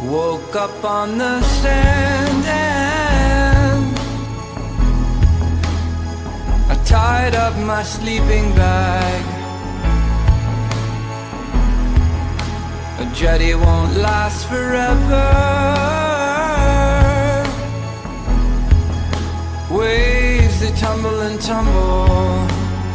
Woke up on the sand and I tied up my sleeping bag. A jetty won't last forever. Waves, they tumble and tumble.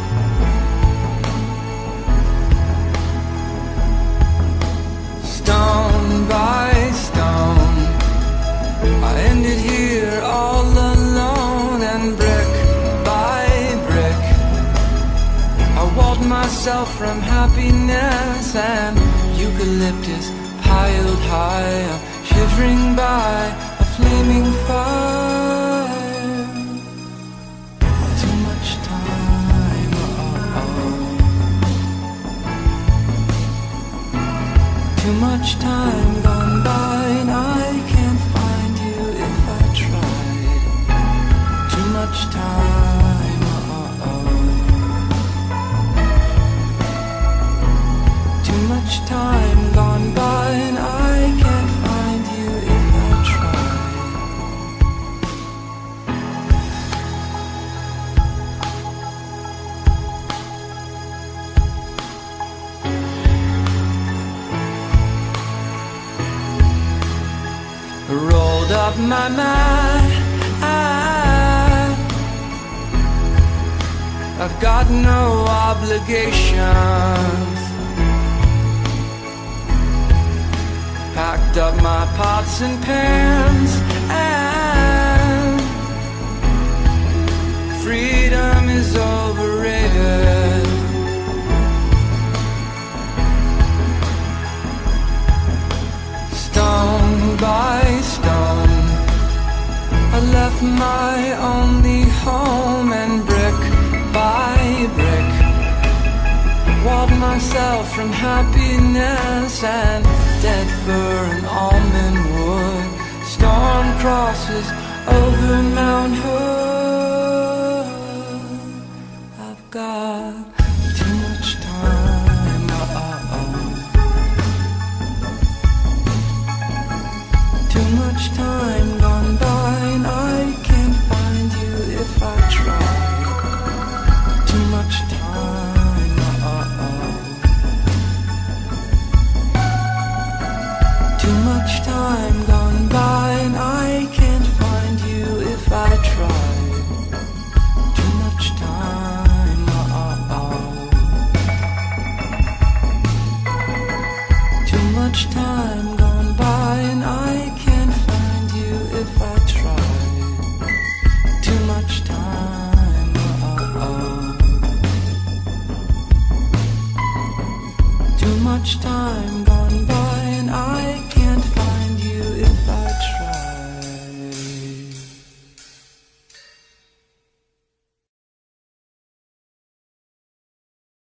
Stone by stone, I ended here all alone. And brick by brick, I walled myself from happiness. And eucalyptus piled high, I'm shivering by a flaming fire. Too much time, too much time gone by, and I can't find you if I tried. Too much time, too much time gone by, and I can't find you if I tried. Rolled up my mat, I've got no obligations. Packed up my pots and pans, and freedom is overrated. Stone by stone, I left my only home. And brick by brick, walled myself from happiness. And dead fir and almond wood, storm crosses over Mount Hood. I've got too much time, too much time gone by, and I can't find you if I try. Too much time, too much time gone by, and I can't find you if I try. Too much time, too much time gone by, and I can't find you if I try. Too much time, too much time